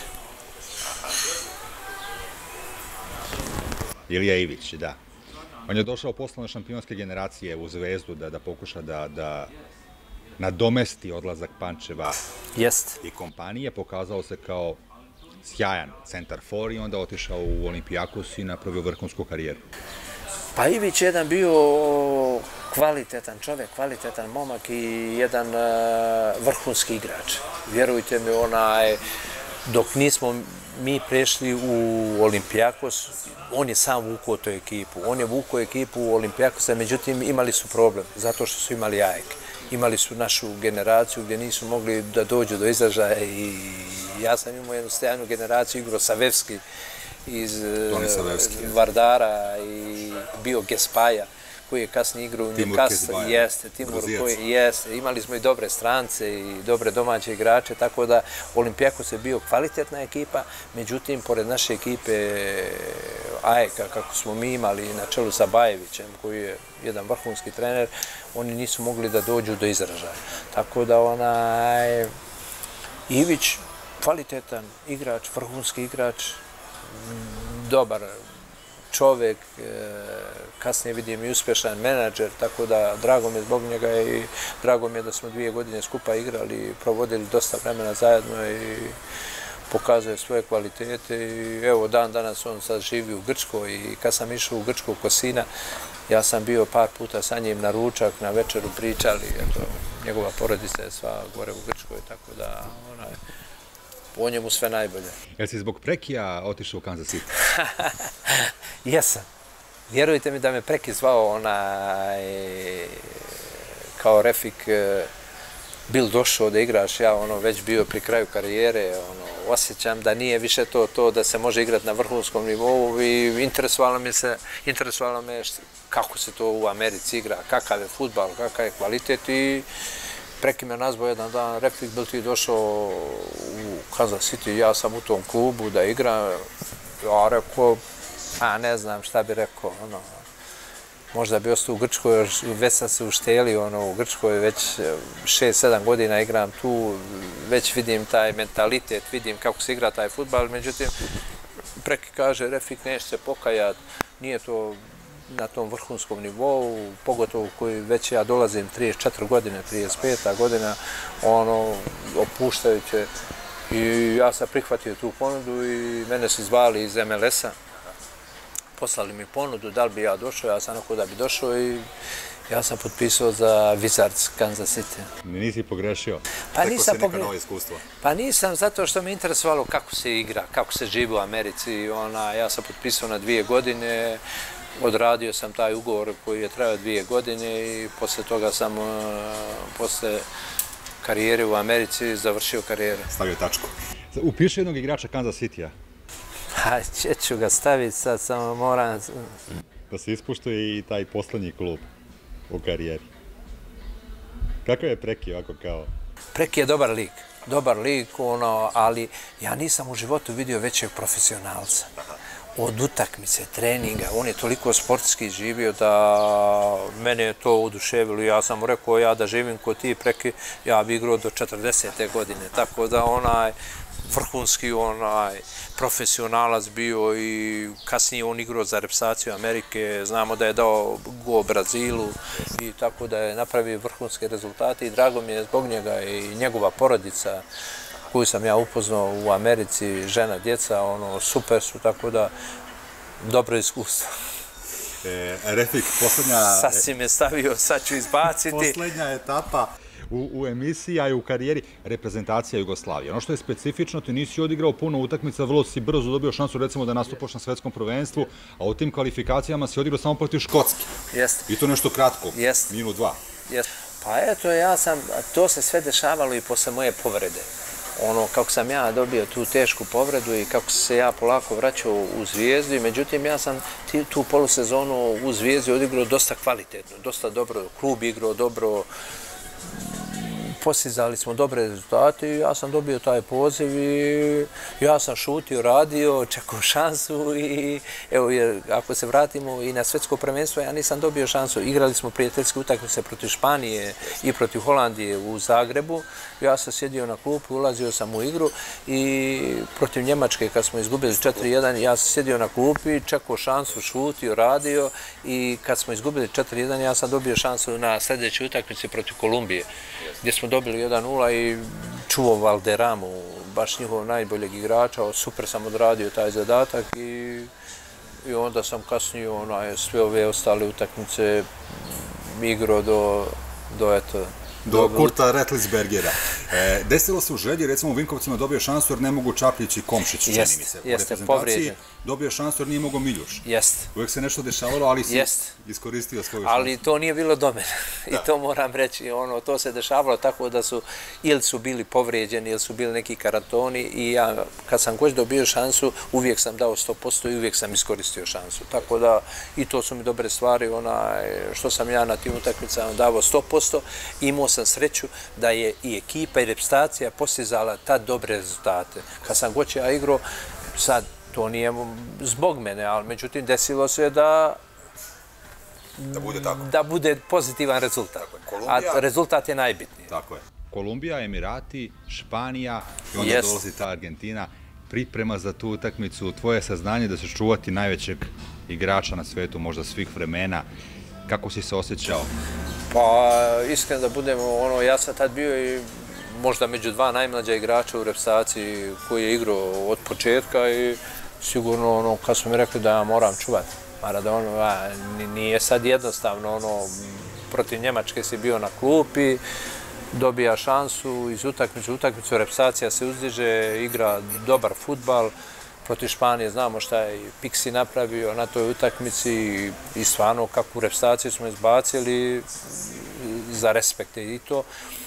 Ilija Ivić, da. On je došao posle šampionske generacije u Zvezdu da pokuša da nadomesti odlazak Pančeva i kompanije. Pokazao se kao sjajan centar for i onda otišao u Olimpijakos i napravio vrhunsku karijeru. Pa Ivić je jedan bio kvalitetan čovjek, kvalitetan momak i jedan vrhunski igrač. Vjerujte mi, dok nismo mi prešli u Olimpijakos, on je sam vukao tu ekipu. On je vukao ekipu u Olimpijakosa, međutim imali su problem, zato što su imali Ajek. Imali su našu generaciju gdje nisu mogli da dođu do izražaja i ja sam imao jednu sjajnu generaciju, igrao Savevski iz Vardara i bio Gespaja, koji je kasnije igrao u Newcastle. Jeste, Timur koji jeste. Imali smo i dobre strance i dobre domaće igrače, tako da Olimpijakos je bio kvalitetna ekipa, međutim, pored naše ekipe Ajeka, kako smo mi imali na čelu sa Bajevićem, koji je jedan vrhunski trener, oni nisu mogli da dođu do izražaja. Tako da Ivić, kvalitetan igrač, vrhunski igrač, dobar čovjek, kasnije vidim i uspješan menadžer, tako da drago mi je zbog njega i drago mi je da smo 2 godine skupa igrali, provodili dosta vremena zajedno i pokazuje svoje kvalitete i evo dan danas on sad živi u Grčkoj i kad sam išao u Grčku kod sina, ja sam bio par puta sa njim na ručak, na večeru pričali, njegova porodica je sva gore u Grčkoj, tako da o njemu sve najbolje. Jel si zbog Prekija otišao u Kansas City? Jesam. Vjerujte mi da me Preki zvao kao Refik, bil došao da igraš, ja već bio pri kraju karijere, osjećam da nije više to da se može igrati na vrhunskom nivou i interesovalo me kako se to u Americi igra, kakav je fudbal, kakav je kvalitet i Preki me nazvao jedan dan, Refik, bil ti došao u Kansas City, ja sam u tom klubu da igram, ja rekao, ne znam šta bi rekao, možda bi ostao u Grčkoj, već sam se uštelio u Grčkoj, već 6-7 godina igram tu, već vidim taj mentalitet, vidim kako se igra taj fudbal, međutim, Preki kaže, Refik, neće se pokajati, nije to na tom vrhunskom nivou, pogotovo koji već ja dolazim 34 godine, 35 godina, opuštajuće. I ja sam prihvatio tu ponudu i mene su zvali iz MLS-a. Poslali mi ponudu, da li bi ja došao, ja sam rekao da bi došao i ja sam potpisao za Wizards Kansas City. Nisi pogrešio? Rekao si neka nova iskustva. Pa nisam, zato što me interesovalo kako se igra, kako se živi u Americi. Ja sam potpisao na 2 godine, odradio sam taj ugovor koji je trajao 2 godine i posle toga sam, posle karijere u Americi, završio karijeru. Stavio tačku. Upiši jednog igrača Kansas City-a. Ću ga staviti, sad samo moram... Da se ispuštuje i taj poslednji klub u karijeri. Kakav je Preki ovako kao? Preki je dobar lik, ali ja nisam u životu vidio većeg profesionalca. Od utakmice, treninga, on je toliko sportski živio da mene je to oduševilo. Ja sam mu rekao, ja da živim kod ti Preki, ja bi igrao do 40. godine. Tako da vrhunski profesionalac bio i kasnije on igrao za reprezentaciju Amerike. Znamo da je dao gol Brazilu i tako da je napravio vrhunske rezultate i drago mi je zbog njega i njegova porodica koju sam ja upoznao u Americi, žena, djeca, super su, tako da dobro iskustvo. Refik, poslednja... Sad si me stavio, sad ću izbaciti. Poslednja etapa u emisiji, a i u karijeri, reprezentacija Jugoslavije. Ono što je specifično, ti nisi odigrao puno utakmica, vrlo si brzo dobio šansu recimo da nastupaš na svetskom prvenstvu, a u tim kvalifikacijama si odigrao samo protiv Škotske. Jeste. I to nešto kratko, Jeste. minut, dva. Jeste. Pa eto, to se sve dešavalo i posle moje povrede. Kako sam ja dobio tu tešku povredu i kako se ja polako vraćao u Zvijezdu, međutim ja sam tu polusezonu u Zvijezdi odigrao dosta kvalitetno, dosta dobro, klub igrao dobro, postizali smo dobre rezultate i ja sam dobio taj poziv i ja sam šutio, radio, čekao šansu i evo, jer ako se vratimo i na svetsko prvenstvo, ja nisam dobio šansu. Igrali smo prijateljske utakmice protiv Španije i protiv Holandije u Zagrebu. Ja sam sjedio na klupu, ulazio sam u igru i protiv Njemačke kad smo izgubili 4-1, ja sam sjedio na klupi, čekao šansu, šutio, radio i kad smo izgubili 4-1, ja sam dobio šansu na sljedećoj utakmici protiv Kolumbije, gdje smo dobili 1-0 i čuvao Valderamu, baš njihov najboljeg igrača, super sam odradio taj zadatak i onda sam kasnije sve ove ostale utakmice igrao do Kurta Retlisbergera. Desilo se u Želji, recimo u Vinkovcima dobio šansu jer ne mogu Čaplić i Komšić, čini mi se. U reprezentaciji dobio šansu jer nije mogo Miljuš. Jeste. Uvijek se nešto dešavalo, ali si iskoristio svoju šansu. Ali to nije bilo do mene. I to moram reći, to se dešavalo tako da su, ili su bili povrijeđeni, ili su bili neki karantoni i ja, kad sam god dobio šansu, uvijek sam dao 100% i uvijek sam iskoristio šansu. Tako da, i to su mi dobre stvari, što sam ja na tim utakmicama davao 100%, imao sam sreću da je i ekipa i reprezentacija postizala ta dobre rezultate. Kad sam god ja igrao, sad to nije zbog mene, ali međutim desilo se da bude pozitivan rezultat. A rezultat je najbitniji. Tako je. Kolumbija, Emirati, Španija i onda dolazi ta Argentina. Priprema za tu utakmicu, tvoje saznanje da se čuvati najvećeg igrača na svetu, možda svih vremena. Kako si se osjećao? Pa, iskreno da budemo, ja sam tad bio i možda među dva najmlađa igrača u reprezentaciji koji je igrao od početka i sigurno, kad su mi rekli da ja moram čuvati Maradonu, nije sad jednostavno, protiv Njemačke si bio na klupi, dobija šansu iz utakmice u utakmicu, reprezentacija se uzdiže, igra dobar fudbal. Protiv Španije znamo šta je Pixi napravio na toj utakmici i stvarno kakvu reprezentaciju smo izbacili za respekte i to.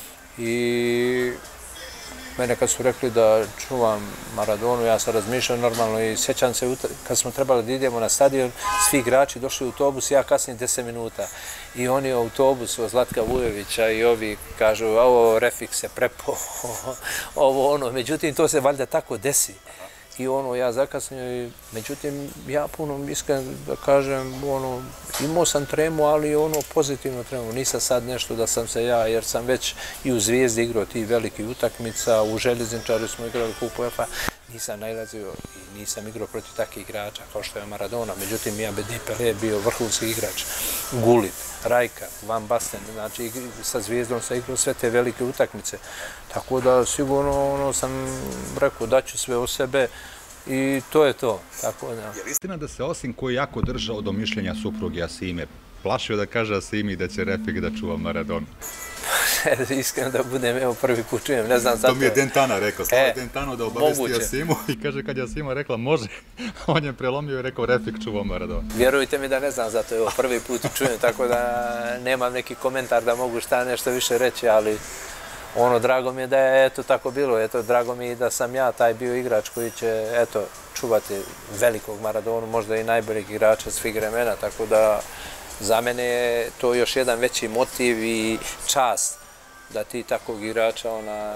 I mene kad su rekli da čuvam Maradonu, ja sam razmišljao normalno i sjećam se kad smo trebali da idemo na stadion, svi igrači došli u autobus, ja kasnim 10 minuta. I oni u autobusu od Zlatka Vujovića i ovi kažu, ovo Refik se prepo, ovo međutim to se valjda tako desi. I ja zakasnio i međutim ja puno iskreno da kažem imao sam tremu, ali pozitivno tremu. Nisam sad nešto da sam se ja, jer sam već i u Zvijezdi igrao tih velikih utakmica, u Željezničaru smo igrali kup UEFA, nisam najlazio i nisam igrao protiv takvih igrača kao što je Maradona. Međutim, ja Bedi Pelé bio vrhunski igrač, Gullit, Rajka, Van Basten, znači sa Zvijezdom sam igrao sve te velike utakmice. Tako da sigurno sam rekao da ću sve o sebe i to je to. Je li istina da se Osim koji je jako držao do mišljenja supruge Asime, plašio da kaže Asimi da će Refik da čuva Maradonu? Iskreno da budem, evo prvi put čujem, ne znam zato. To mi je Dentana rekao, Slava Dentano da obavesti Asimu i kaže kad je Asima rekla može, on je prelomio i rekao Refik čuva Maradonu. Vjerujte mi da ne znam zato, evo prvi put čujem, tako da nemam neki komentar da mogu šta nešto više reći, ali drago mi je da je tako bilo, drago mi je da sam ja taj bio igrač koji će čuvati velikog Maradonu, možda i najboljeg igrača svih vremena, tako da za mene je to još jedan veći motiv i čast da ti takvog igrača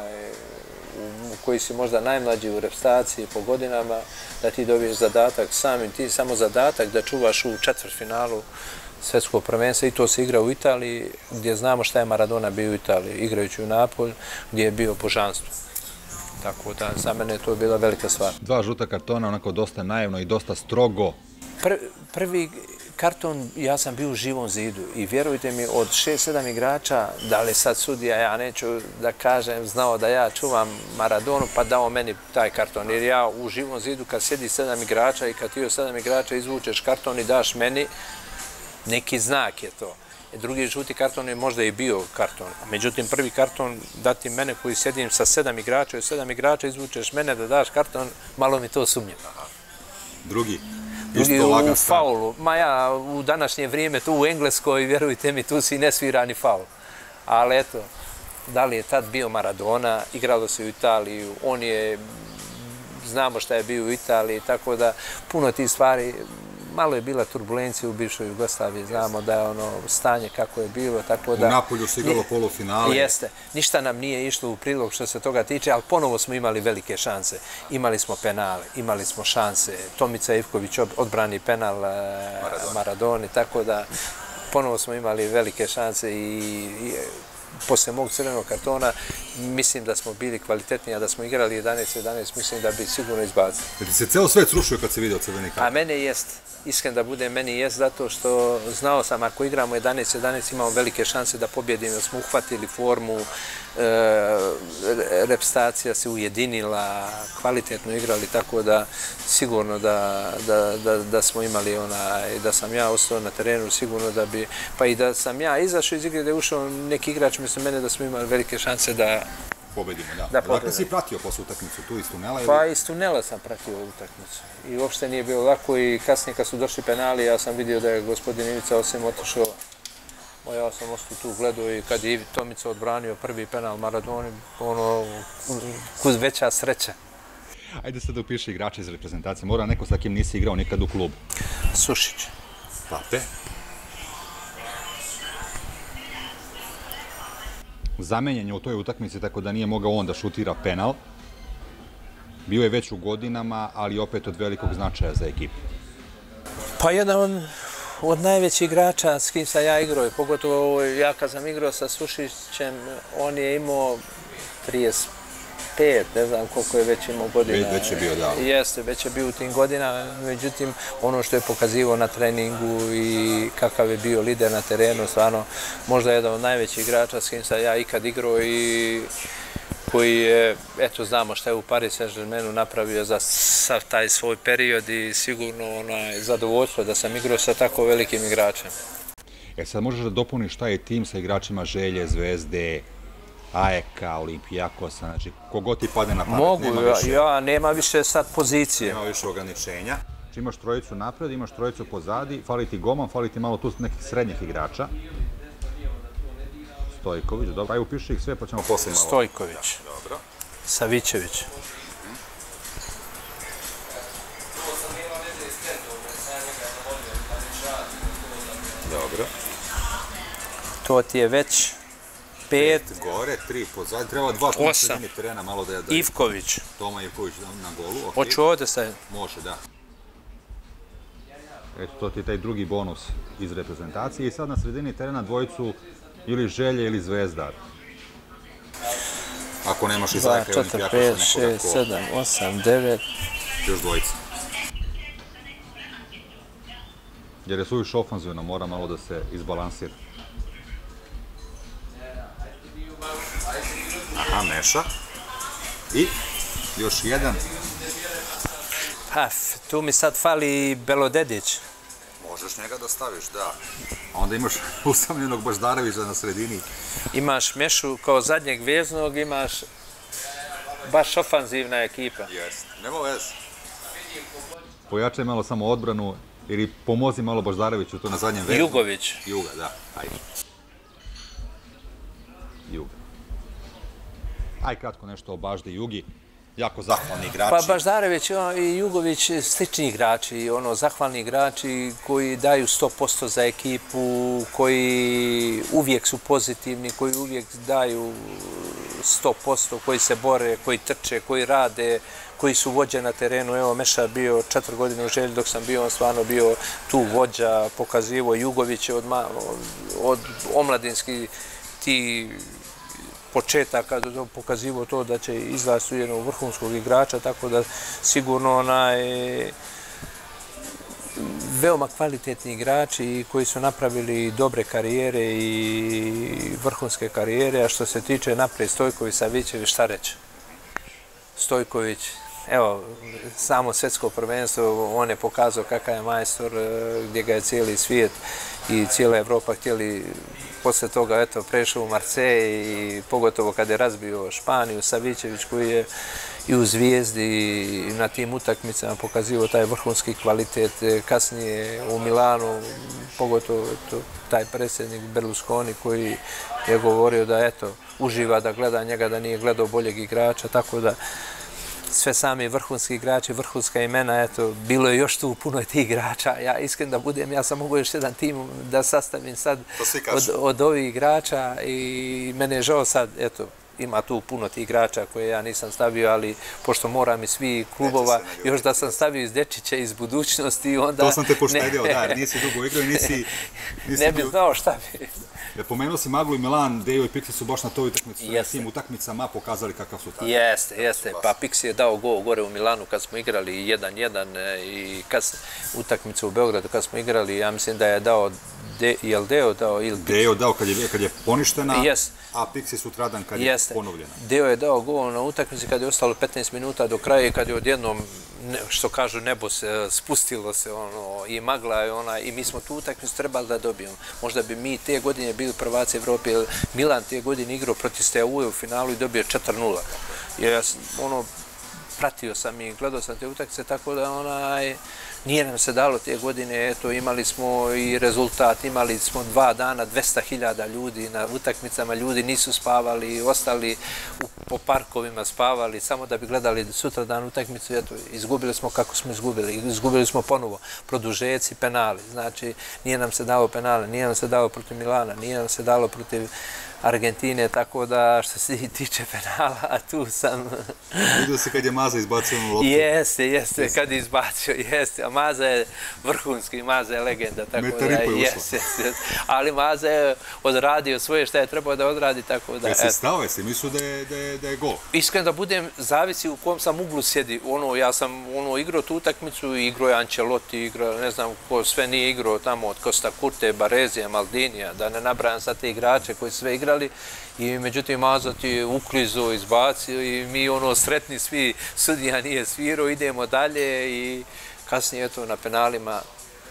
koji si možda najmlađi u reprezentaciji po godinama, da ti dobiješ zadatak, samim ti samo zadatak da čuvaš u četvrtfinalu svetskog prvenstva i to se igra u Italiji, gdje znamo šta je Maradona bio u Italiji, igrajući u Napolju, gdje je bio božanstvo. Tako da za mene je to bila velika stvar. 2 žuta kartona, onako dosta naivno i dosta strogo. Prvi karton, ja sam bio u Živom zidu i vjerujte mi, od 6-7 igrača, da li sad sudija, ja neću da kažem, znao da ja čuvam Maradonu, pa dao meni taj karton. Jer ja u Živom zidu, kad sjedi 7 igrača i kad ti od 7 igrača izvučeš karton i daš meni, Neki znak je to. Drugi žuti karton je možda i bio karton. Međutim, prvi karton dati mene koji sjedim sa 7 igrača, od 7 igrača izvučeš mene da daš karton, malo mi to sumnje. Drugi u faulu. Ma ja, u današnje vrijeme tu u Engleskoj, vjerujte mi, tu si ne svira ni faul. Ali eto, da li je tad bio Maradona, igralo se u Italiju, on je, znamo šta je bio u Italiji, tako da puno tih stvari, malo je bila turbulencija u bivšoj Jugoslaviji, znamo da je ono stanje kako je bilo, tako da... U Napolju se igralo polufinale. Jeste, ništa nam nije išlo u prilog što se toga tiče, ali ponovo smo imali velike šanse. Imali smo penale, imali smo šanse, Tomica Ivković odbrani penal Maradoni, tako da ponovo smo imali velike šanse i posle mog crvenog kartona mislim da smo bili kvalitetniji, a da smo igrali 11-11, mislim da bi sigurno izbacili. Jer ti se ceo svet srušio kad se vidio crveni karton? A mene jest, iskren da bude, meni jest zato što znao sam ako igramo 11-11 imamo velike šanse da pobjedimo, da smo uhvatili formu, reprezentacija se ujedinila, kvalitetno igrali, tako da sigurno da smo imali da sam ja ostao na terenu, sigurno da bi, pa i da sam ja izašao iz igre, da je ušao neki igrač, mislim mene da smo imali velike šanse da pobedimo, da. Dakle si pratio posle utakmicu tu iz tunela? Pa iz tunela sam pratio utakmicu i uopšte nije bilo lako i kasnije kad su došli penali ja sam vidio da je gospodin Ivica Osim otišao, ja sam ostao tu gledao i kad je Tomica odbranio prvi penal Maradoni, ono, kuz veća sreća. Ajde sad upiši igrače iz reprezentacije, mora neko sa kim nisi igrao nikad u klubu. Sušić. Pape. Zamenjen je u toj utakmici, tako da nije mogao on da šutira penal. Bio je već u godinama, ali opet od velikog značaja za ekipu. Pa jedan od najvećih igrača s kim sam ja igrao, pogotovo ja kad sam igrao sa Sušićem, on je imao 35, ne znam koliko je već imao godina. Već je bio, da. Jeste, već je bio u tim godinama, međutim, ono što je pokazivao na treningu i kakav je bio lider na terenu, stvarno, možda jedan od najvećih igrača s kim sam ja ikad igrao i koji je, eto, znamo šta je u Paris Saint-Germainu napravio za sav taj svoj period i sigurno zadovoljstvo da sam igrao sa tako velikim igračem. Sad možeš da dopuniš šta je tim sa igračima Želje, Zvezde, AEK-a, Olimpijakosa, znači kogod ti padne na pamet. Mogu, nema više sad pozicije. Nema više ograničenja. Imaš trojicu napred, imaš trojicu pozadi, fali ti golman, fali ti malo tu nekih srednjih igrača. Stojković, dobro, aj upiši ih sve pa ćemo posle malo. Stojković. Dobro. Savićević. Dobro. To ti je već 5. Gore, 3 pozad, treba 2 na sredini terena, malo da je... Ivković. Toma Ivković na golu, ok. Hoću ovdje staviti? Može, da. Eto, to ti je taj drugi bonus iz reprezentacije i sad na sredini terena dvojicu ili Želje ili Zvezda. Ako nemaš iz AEK-a i Olimpijakosa nekoga ko... 4, 5, 6, 7, 8, 9... Još dvojica. Jer je suviš ofanzivno, mora malo da se izbalansira. Aha, meša. I još jedan. Pa, tu mi sad fali Belodedić. Možeš njega da staviš, da. Onda imaš usamljenog Baždarevića na sredini. Imaš Mešu kao zadnjeg veznog, imaš baš ofanzivna ekipa. Jeste, nema veze. Pojačaj malo samo odbranu ili pomozi malo Baždareviću to na zadnjem veznu. Jugović. Juga, da. Ajde. Juga. Aj kratko nešto o Baždi i Jugi. Jako zahvalni igrači. Pa Baždarević i Jugović slični igrači, zahvalni igrači koji daju 100% za ekipu, koji uvijek su pozitivni, koji uvijek daju 100%, koji se bore, koji trče, koji rade, koji su vođe na terenu. Evo, Meša je bio 4 godine u Želji dok sam bio, on stvarno bio tu vođa, pokazivo. Jugović je od omladinskih ti početaka pokazivo to da će izlaziti u jednog vrhunskog igrača, tako da sigurno veoma kvalitetni igrači koji su napravili dobre karijere i vrhunske karijere, a što se tiče napred Stojković, Savićević, šta reći? Stojković, evo, samo svjetsko prvenstvo, on je pokazao kakav je majstor, gdje ga je cijeli svijet i cijela Evropa htjeli posle toga, eto, prešao u Marseille i pogotovo kad je razbio Španiju, Savićević koji je i u Zvijezdi i na tim utakmicama pokazivao taj vrhunski kvalitet. Kasnije u Milanu, pogotovo taj predsjednik Berlusconi koji je govorio da eto, uživa da gleda njega, da nije gledao boljeg igrača, tako da sve sami vrhunski igrači, vrhunska imena, eto, bilo je još tu puno tih igrača. Ja iskren da budem, ja sam mogu još jedan tim da sastavim sad od ovih igrača i mene je žao sad, eto, ima tu puno tih igrača koje ja nisam stavio, ali pošto moram iz svih klubova, još da sam stavio iz Dečića, iz budućnosti, onda... To sam te poštedio, da, nisi dugo igrao i nisi... Ne bi znao šta bi. Pomenuo si Maglu i Milan, Dejo i Pixi su baš na toj utakmici, tim utakmicama pokazali kakav su tada. Jeste. Pa Pixi je dao gol gore u Milanu kad smo igrali 1-1 i utakmicu u Beogradu kad smo igrali, ja mislim da je dao, je li Deo dao ili Pixi? Deo dao kad je poništena, a Pixi sutradan kad je ponovljena. Deo je dao gol na utakmici kad je ostalo 15 minuta do kraja i kad je odjednom, što kažu, nebo se spustilo se i magla i mi smo tu utakmicu trebali da dobijemo. Možda bi mi te godine bili prvaci Evrope, jer Milan te godine igrao protiv Steaua u finalu i dobio 4-0. Ja pratio sam i gledao sam te utakmice, tako da nije nam se dalo te godine, eto, imali smo i rezultat, imali smo 2 dana 200.000 ljudi na utakmicama, ljudi nisu spavali, ostali po parkovima spavali, samo da bi gledali sutra dan utakmicu, eto, izgubili smo kako smo izgubili smo ponovo produžeci, penali, znači nije nam se dalo penale, nije nam se dalo protiv Milana, nije nam se dalo protiv Argentine, tako da što se tiče penala, a tu sam... Vidio se kad je Maza izbacio na loptu. Jeste, kad je izbacio, jeste, a Maza je vrhunski, Maza je legenda, tako da, jeste. Ali Maza je odradio svoje šta je trebao da odradi, tako da... Jesi stao, jesi mislio da je gol? Iskreno da budem, zavisi u kom sam uglu sjedi, ja sam igrao tu utakmicu, igrao je Ancelotti, igrao, ne znam ko sve nije igrao tamo, od Costa Curte, Barezija, Maldinija, da ne nabrajam sad te igrače koji sve igrali, i međutim Maza ti je uklizo, izbacio i mi sretni svi, sudija nije svirao, idemo dalje i kasnije eto na penalima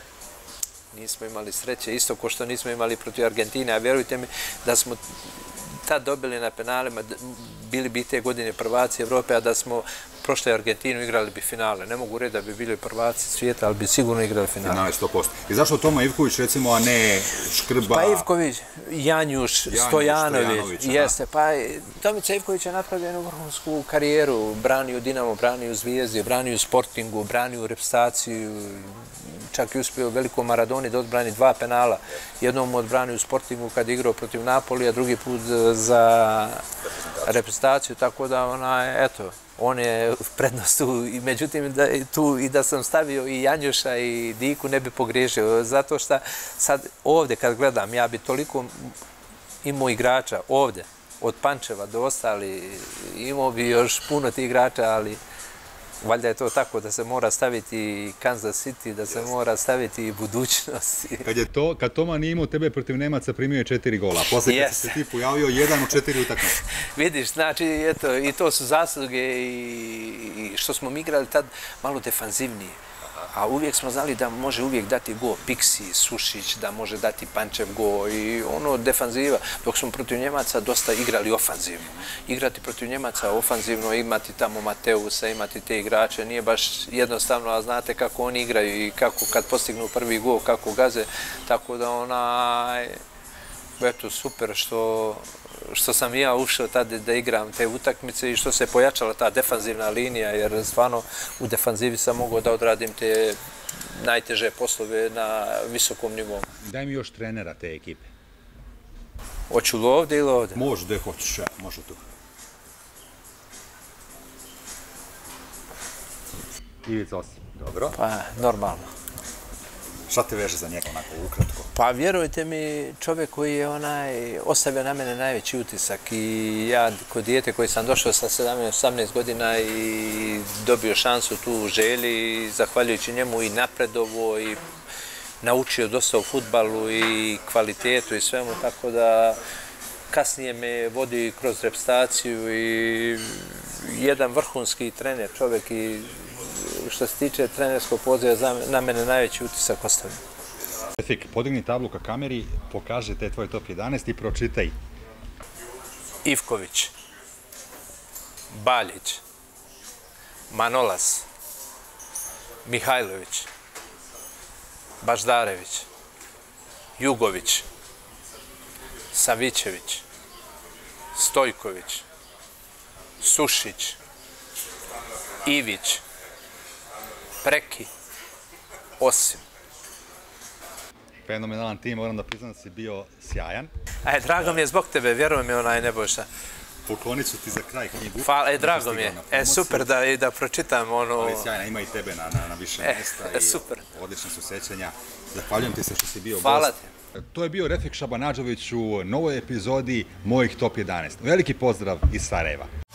nismo imali sreće, isto ko što nismo imali protiv Argentine, a vjerujte mi da smo tad dobili na penalima, bili bi te godine prvaci Evrope, a da smo prošle Argentinu igrali bi finale. Ne mogu reći da bi bili prvaci svijeta, ali bi sigurno igrali finale. Finale 100%. I zašto Toma Ivković, recimo, a ne Škrba? Pa Ivković, Janjuš, Stojanović, jeste. Pa Tomica Ivković je napravio jednu vrhunsku karijeru, branio u Dinamo, branio u Zvijezdi, branio u Sportingu, branio u reprezentaciju, čak i uspio u velikom Maradoni da odbrani 2 penala. Jednom odbranio u Sportingu kad je igrao protiv Napoli, a drugi put za reprezentaciju, tako da eto, on je prednost tu, međutim tu i da sam stavio i Janjuša i Diku ne bi pogriješio, zato što sad ovdje kad gledam, ja bi toliko imao igrača ovdje, od Pančeva do ostali, imao bi još puno tih igrača, ali valjda je to tako da se mora staviti Kansas City, da se mora staviti budućnost. Kad Toma nije imao tebe protiv Nemaca, primio je 4 gola. Posle kad se ti pojavio 1 u 4 utakmice. Vidiš, znači, eto, i to su zasluge i što smo mi igrali tad malo defanzivnije. A uvijek smo znali da može uvijek dati go Pixi, Sušić, da može dati Pančev go i defanziva, dok smo protiv Njemaca dosta igrali ofanzivno. Igrati protiv Njemaca ofanzivno, imati tamo Mateusa, imati te igrače, nije baš jednostavno, a znate kako oni igraju i kako kad postignu prvi gol, kako gaze, tako da eto, super što sam ja ušao tada da igram te utakmice i što se pojačala ta defanzivna linija, jer stvarno u defanzivi sam mogao da odradim te najteže poslove na visokom nivou. Daj mi još trenera te ekipe. Hoću li ovdje ili ovdje? Može, gde hoćeš, može tu. Ivica Osip, dobro. Pa, normalno. Šta te veže za njega, onako, ukratko? Pa, vjerujte mi, čovjek koji je ostavio na mene najveći utisak i ja, kod dijete koji sam došao sa 17-18 godina i dobio šansu tu u Želji i zahvaljujući njemu i napredovo i naučio dosta o fudbalu i kvalitetu i svemu, tako da kasnije me vodi kroz reprezentaciju i jedan vrhunski trener, čovjek i što se tiče trenerskog poziva, na mene najveći utisak ostavio. Refik, podigni tablu ka kameri, pokaže te tvoje top 11 i pročitaj. Ivković, Baljić, Manolas, Mihajlović, Baždarević, Jugović, Savićević, Stojković, Sušić, Ivić, Preki, Osim. Fenomenalan tim, moram da priznam da si bio sjajan. Drago mi je zbog tebe, vjerujem mi Nebojša. Poklonit ću ti za kraj knjigu. Hvala, drago mi je. Super da pročitam ono... Ali sjajna, ima i tebe na više mjesta i odlične su sećanja. Zahvaljujem ti se što si bio gost. Hvala ti. To je bio Refik Šabanađović u novoj epizodi mojih Top 11. Veliki pozdrav iz Sarajeva.